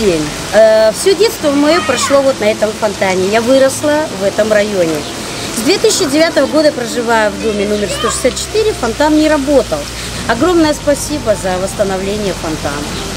день. Все детство мое прошло вот на этом фонтане. Я выросла в этом районе. С 2009 года проживаю в доме номер 164, фонтан не работал. Огромное спасибо за восстановление фонтана.